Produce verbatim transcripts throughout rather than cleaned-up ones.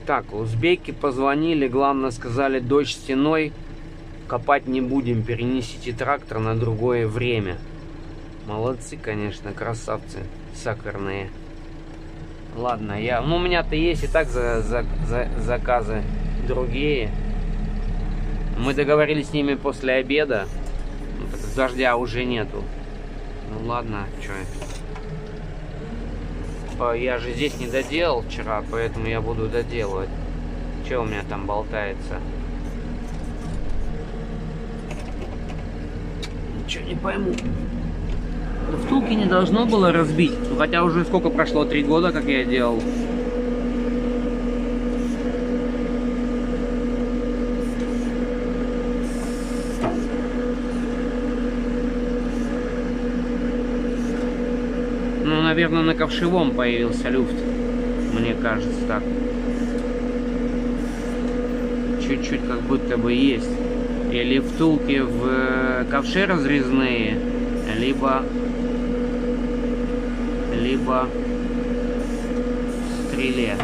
Так, узбеки позвонили, главное сказали, дождь стеной, копать не будем, перенесите трактор на другое время. Молодцы, конечно, красавцы, сахарные. Ладно, я, ну у меня-то есть и так за, за, за, заказы другие. Мы договорились с ними после обеда, ну, так, дождя уже нету. Ну ладно, что я же здесь не доделал вчера, поэтому я буду доделывать. Что у меня там болтается? Ничего не пойму. Втулки не должно было разбить. Ну, хотя уже сколько прошло? Три года, как я делал. Ну, наверное, на ковшевом появился люфт. Мне кажется так. Чуть-чуть как будто бы есть. Или втулки в ковше разрезные, либо... либо в стреле.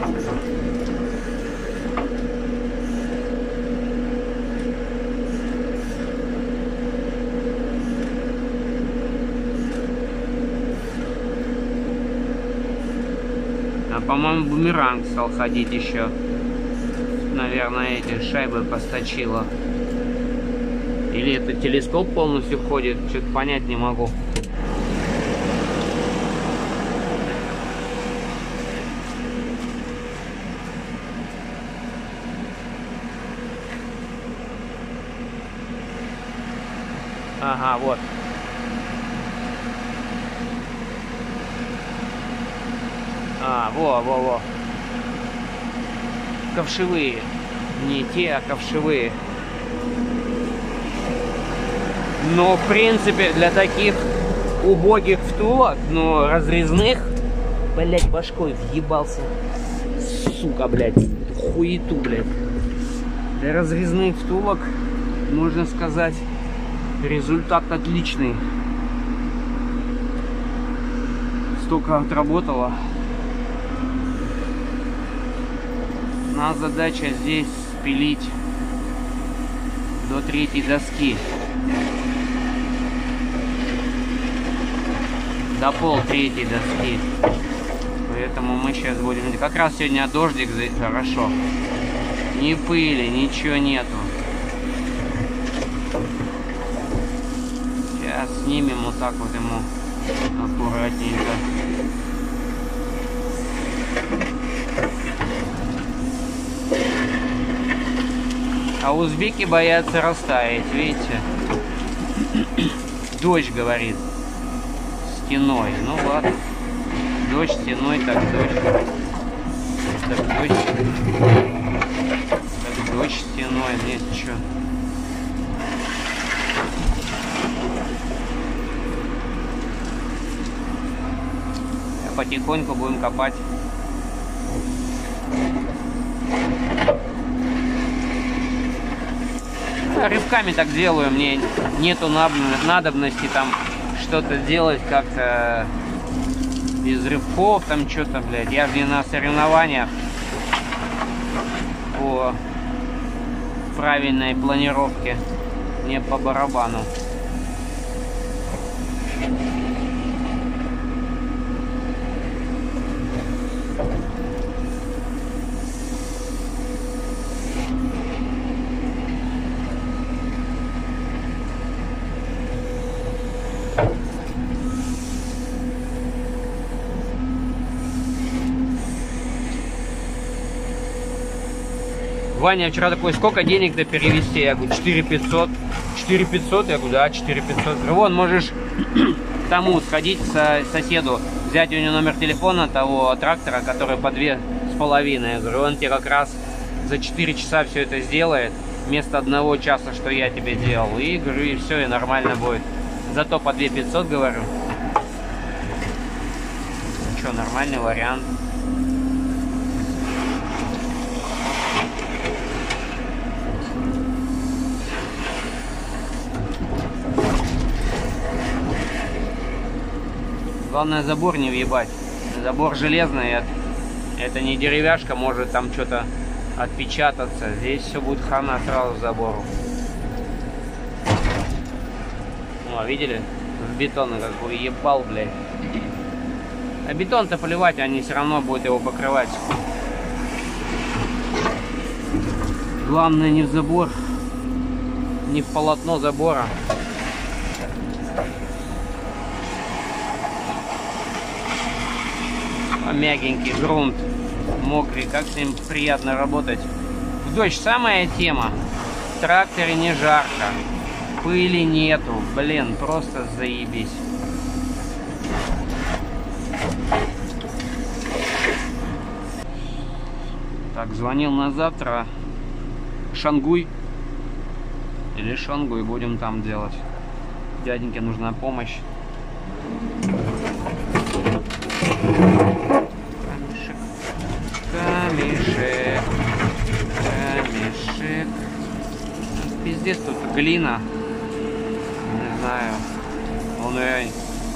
А по-моему, бумеранг стал ходить еще. Наверное, эти шайбы посточило. Или это телескоп полностью ходит, что-то понять не могу. Ага, вот. А, во, во, во. Ковшевые. Не те, а ковшевые. Но, в принципе, для таких убогих втулок, ну, разрезных... Блять, башкой въебался. Сука, блядь. Хуету, блядь. Для разрезных втулок, можно сказать, результат отличный. Столько отработало. У нас задача здесь спилить до третьей доски. До пол третьей доски. Поэтому мы сейчас будем... Как раз сегодня дождик, хорошо. Ни пыли, ничего нету. Сейчас снимем вот так вот ему аккуратненько. А узбеки боятся растаять, видите? Дождь, говорит. Стеной. Ну ладно. Дождь стеной, так дождь. Так дождь. Так дождь стеной. Нет, что. Потихоньку будем копать. Рывками так делаю, мне нету надобности там что-то делать как-то без рывков, там что-то, блядь. Я же не на соревнованиях по правильной планировке, не по барабану. Ваня вчера такой, сколько денег-то перевести? Я говорю, четыре пятьсот. четыре пятьсот? Я говорю, да, четыре пятьсот. Вон, можешь к тому сходить, со соседу, взять у него номер телефона того трактора, который по две с половиной. Я говорю, он тебе как раз за четыре часа все это сделает, вместо одного часа, что я тебе делал. И говорю, и все, и нормально будет. Зато по две пятьсот, говорю. Ну что, нормальный вариант. Главное, забор не въебать. Забор железный, это не деревяшка, может там что-то отпечататься. Здесь все будет хана сразу забору. О, видели? В бетон какой ебал, блядь. А бетон-то поливать, они все равно будут его покрывать. Главное не в забор, не в полотно забора. А мягенький грунт, мокрый, как с ним приятно работать. В дождь самая тема. В тракторе не жарко, пыли нету, блин, просто заебись. Так, звонил на завтра Шангуй. Или Шангуй, будем там делать. Дяденьке нужна помощь. Камешек. Камешек. Камешек. Пиздец, тут глина. Не знаю. Он и...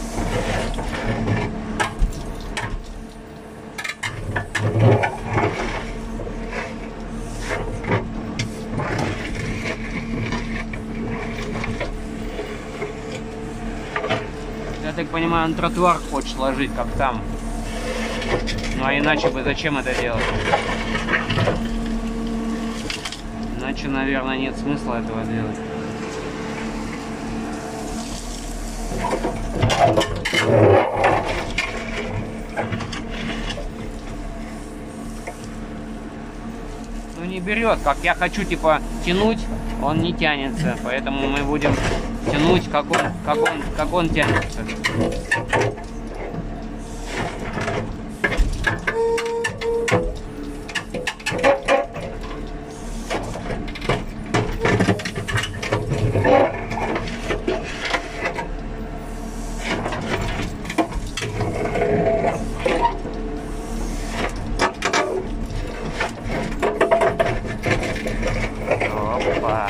Я так понимаю, он тротуар хочет ложить, как там. Ну а иначе бы зачем это делать? Иначе, наверное, нет смысла этого делать. Ну не берет, как я хочу типа тянуть, он не тянется, поэтому мы будем тянуть, как он, как он, как он тянется. Опа.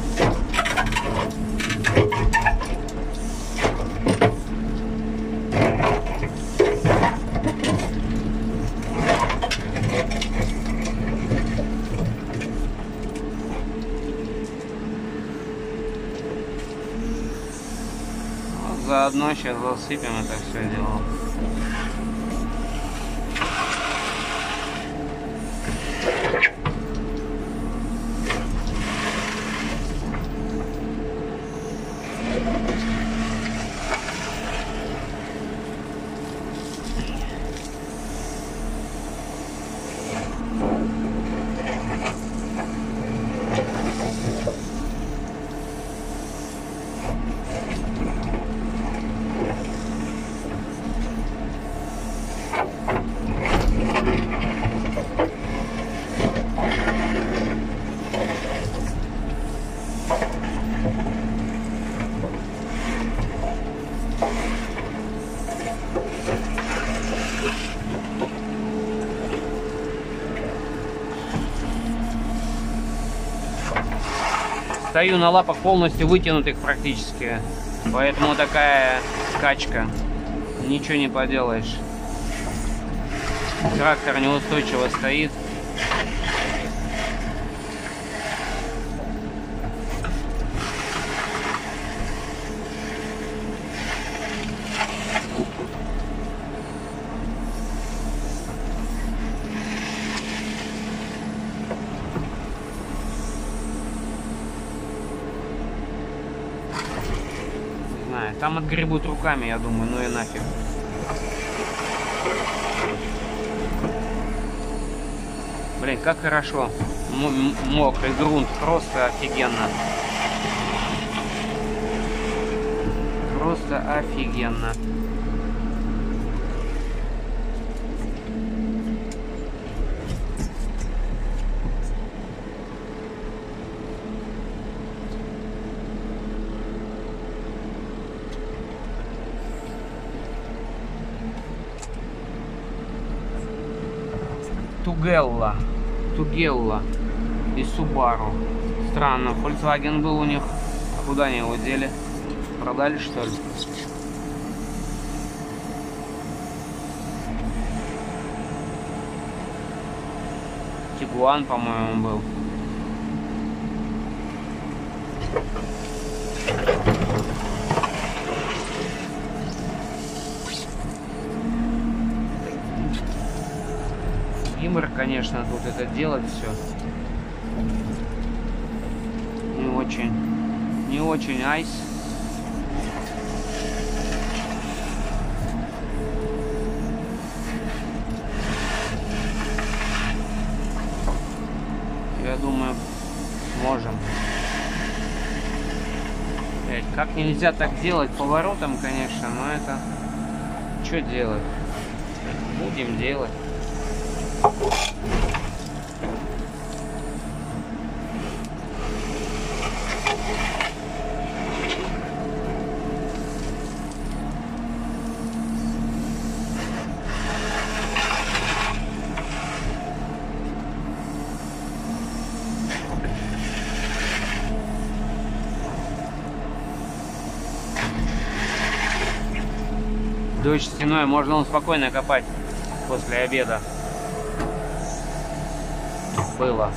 Заодно сейчас засыпем это все дело. Стою на лапах полностью вытянутых практически, поэтому такая скачка, ничего не поделаешь. Трактор неустойчиво стоит. Там отгребут руками, я думаю, ну и нафиг. Блин, как хорошо. М- мокрый грунт, просто офигенно. Просто офигенно. Тугелла, Тугелла и Subaru. Странно, Volkswagen был у них. Куда они его дели? Продали, что ли? Тигуан, по-моему, был. Гимор, конечно, тут это делать все. Не очень. Не очень айс. Я думаю, можем. Блять, как нельзя так делать поворотом, конечно, но это... Что делать? Будем делать. Дождь стеной, можно он спокойно копать после обеда. Было.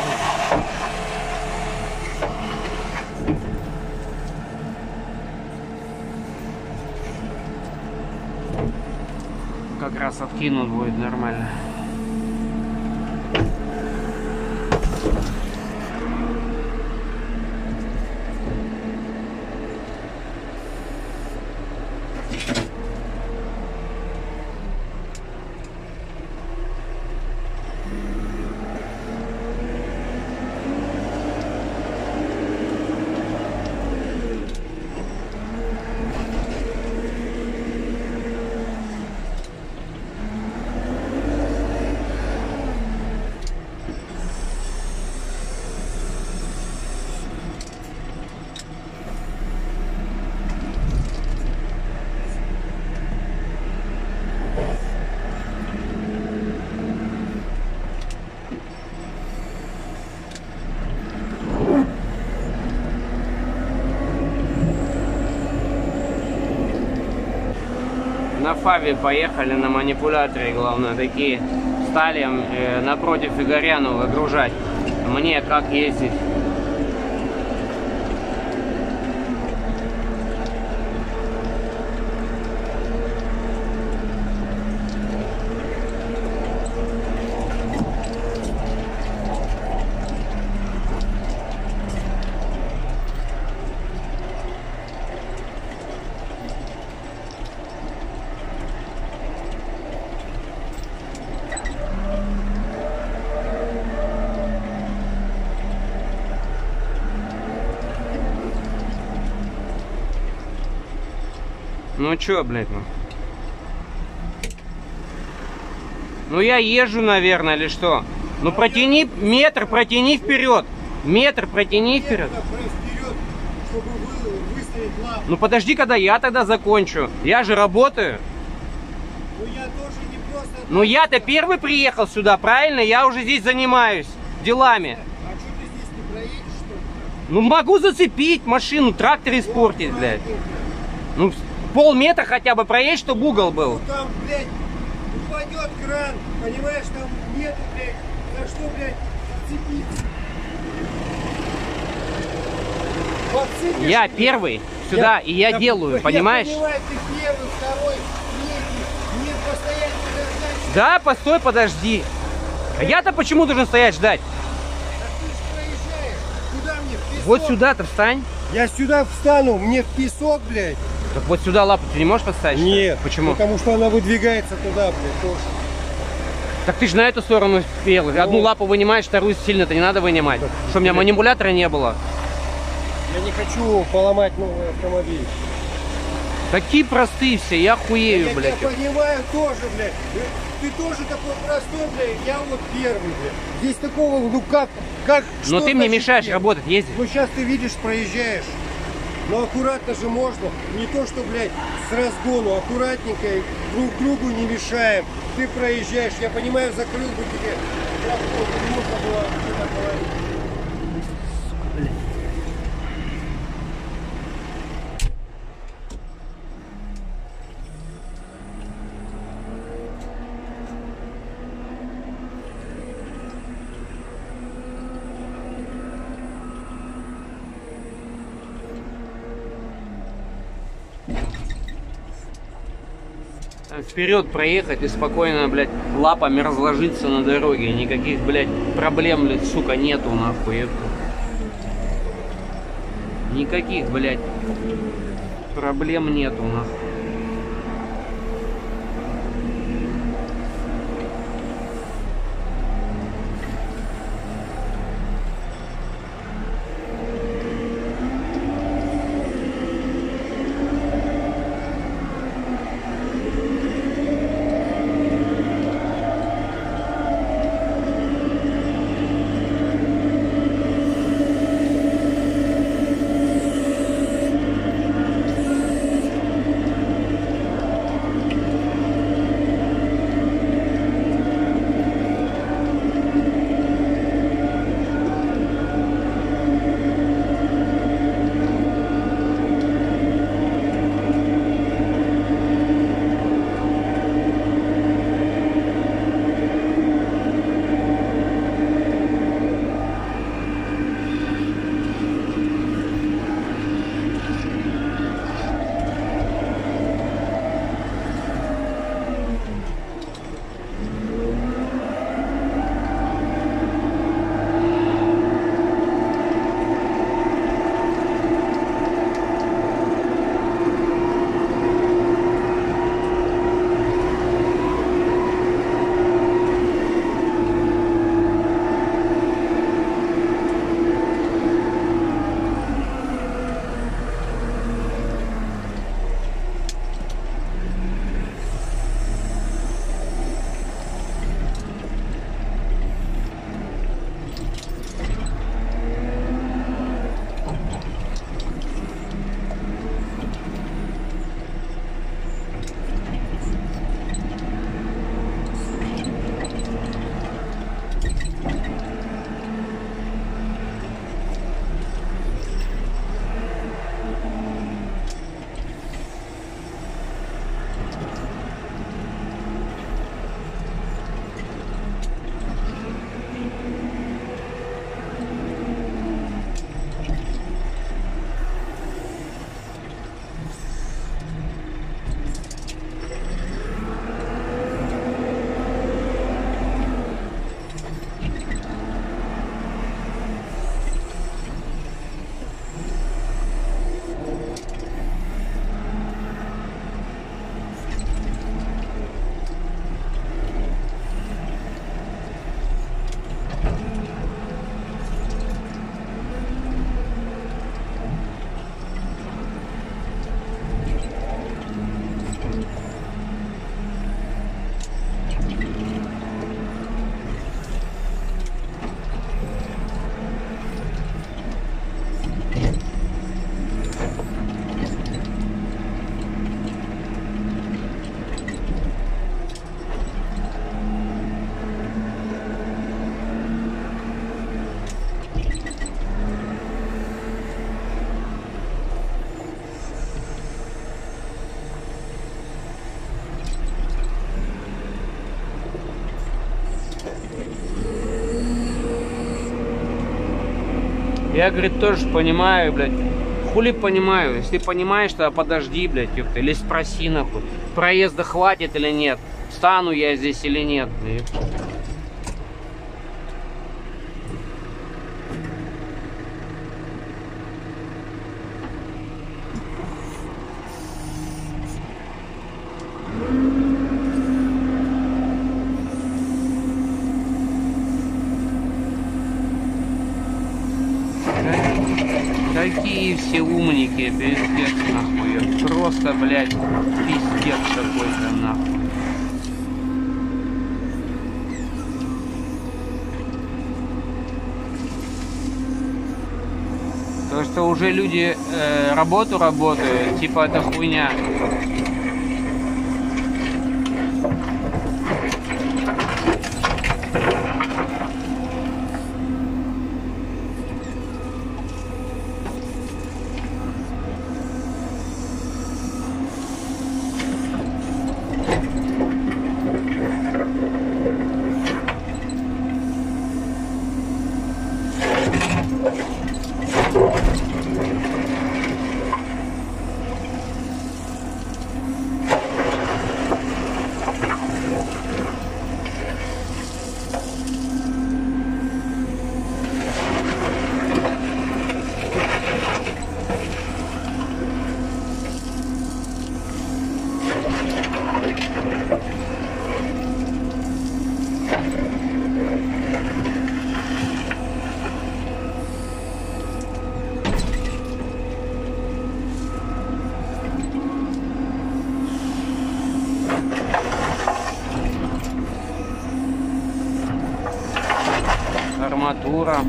Как раз откинут будет нормально. На Фаве поехали на манипуляторе, главное, такие стали э, напротив Игоряну выгружать. Мне как ездить? Ну чё, блядь, ну? Ну я езжу, наверное, или что? Ну протяни, метр протяни вперед. Метр протяни вперед. Ну подожди, когда я тогда закончу. Я же работаю. Ну я тоже не просто... Ну я-то первый приехал сюда, правильно? Я уже здесь занимаюсь делами. А что ты здесь не проедешь, что ли? Ну могу зацепить машину, трактор испортить, блядь. Ну полметра хотя бы проедь, чтобы угол был. Ну там, блядь, упадет кран, понимаешь, там нету, блядь, за что, блядь, зацепиться. Подцепишь, Я блядь. первый сюда, Я- и я я- делаю, я понимаешь? понимаю, ты первый, второй, третий, мне постоять подождать. Да, постой, подожди. А я-то почему должен стоять ждать? А ты же проезжаешь, куда мне, в песок? Вот сюда-то встань. Я сюда встану, мне в песок, блядь. Так вот сюда лапу ты не можешь поставить? что ли? Нет. Почему? Потому что она выдвигается туда, блядь, тоже. Так ты же на эту сторону спел. Одну лапу вынимаешь, вторую сильно-то не надо вынимать. Так, Что, у меня блядь. манипулятора не было? Я не хочу поломать новый автомобиль. Такие простые все, я хуею, Я блядь. тебя понимаю тоже, блядь. Ты тоже такой простой, блядь. Я вот первый, блядь. Здесь такого, ну как, как, Но что ты мне значит мешаешь нет? работать, ездить. Ну сейчас ты видишь, проезжаешь. Но аккуратно же можно. Не то, что, блядь, с разгону. Аккуратненько, друг другу не мешаем. Ты проезжаешь. Я понимаю, закрыл бы тебе. Проход, не нужно было это говорить. вперед проехать и спокойно, блядь, лапами разложиться на дороге. Никаких, блядь, проблем, блядь, сука, нету, нахуй. Это. Никаких, блядь, проблем нету, нахуй. Я, говорит, тоже понимаю, блядь. Хули понимаю? Если понимаешь, тогда подожди, блядь, ёпта. Или спроси, нахуй. Проезда хватит или нет? Стану я здесь или нет? Такие все умники, пиздец, нахуй. Просто, блядь, пиздец какой-то, нахуй. То, что уже люди э, работу работают, типа это хуйня. арматура.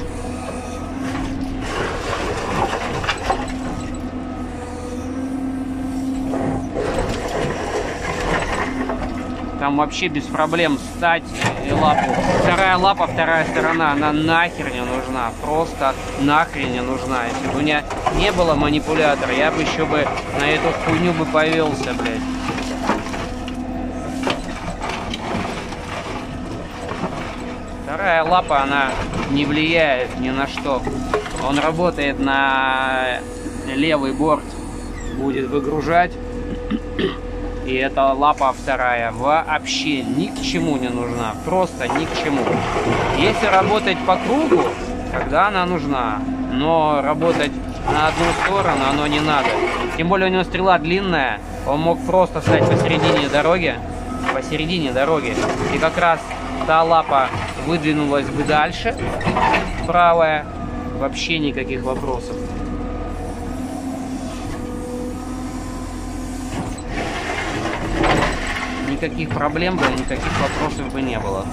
Там вообще без проблем встать и лапу. Вторая лапа, вторая сторона, она нахер не нужна. Просто нахрен не нужна. Если бы у меня не было манипулятора, я бы еще бы на эту хуйню бы повелся, блядь. Вторая лапа, она не влияет ни на что. Он работает на левый борт, будет выгружать. И эта лапа вторая вообще ни к чему не нужна. Просто ни к чему. Если работать по кругу, тогда она нужна. Но работать на одну сторону оно не надо. Тем более у него стрела длинная. Он мог просто стать посередине дороги. Посередине дороги. И как раз та лапа выдвинулась бы дальше. Правая. Вообще никаких вопросов. Никаких проблем бы, никаких вопросов бы не было.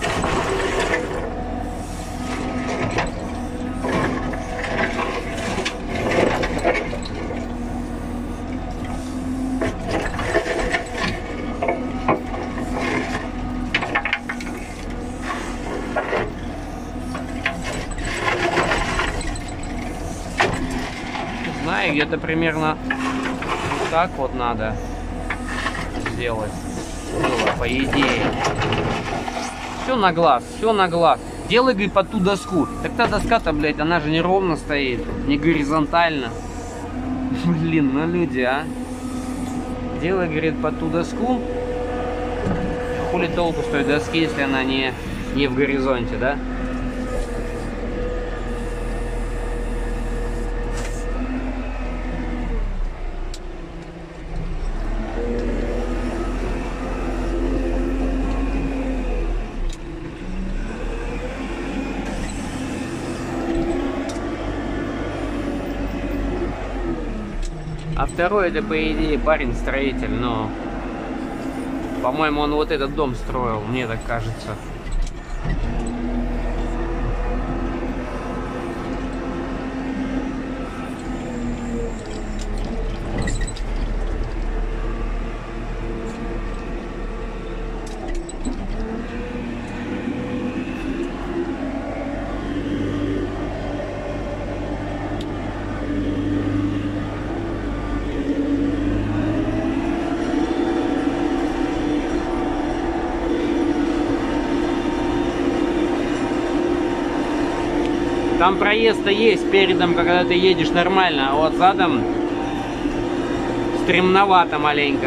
Не знаю, где-то примерно вот так вот надо сделать. Было, по идее. Все на глаз, все на глаз. Делай, говорит, под ту доску. Так та доска-то, блядь, она же не ровно стоит, не горизонтально. Блин, ну люди, а. Делай, говорит, под ту доску. Хули толку с той доски, если она не, не в горизонте, да? А второй, это, по идее, парень-строитель, но, по-моему, он вот этот дом строил, мне так кажется. Там проезд-то есть передом, когда ты едешь нормально, а вот задом стремновато маленько.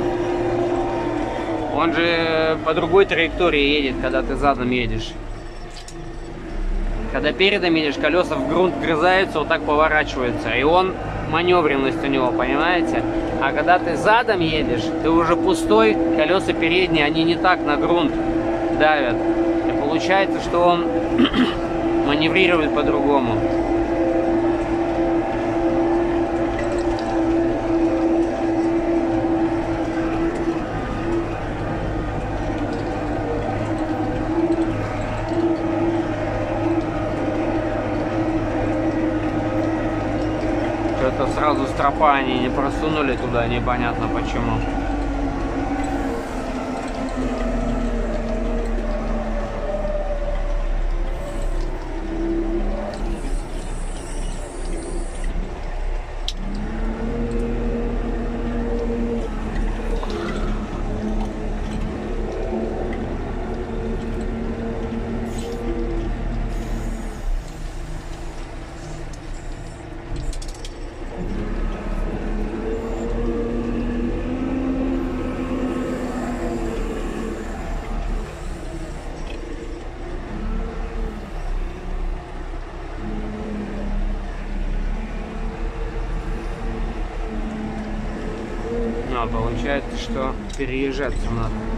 Он же по другой траектории едет, когда ты задом едешь. Когда передом едешь, колеса в грунт вгрызаются, вот так поворачиваются. И он, маневренность у него, понимаете? А когда ты задом едешь, ты уже пустой, колеса передние, они не так на грунт давят. И получается, что он маневрирует по-другому. Что-то сразу стропа они не просунули туда, непонятно почему. Получается, что переезжаться надо.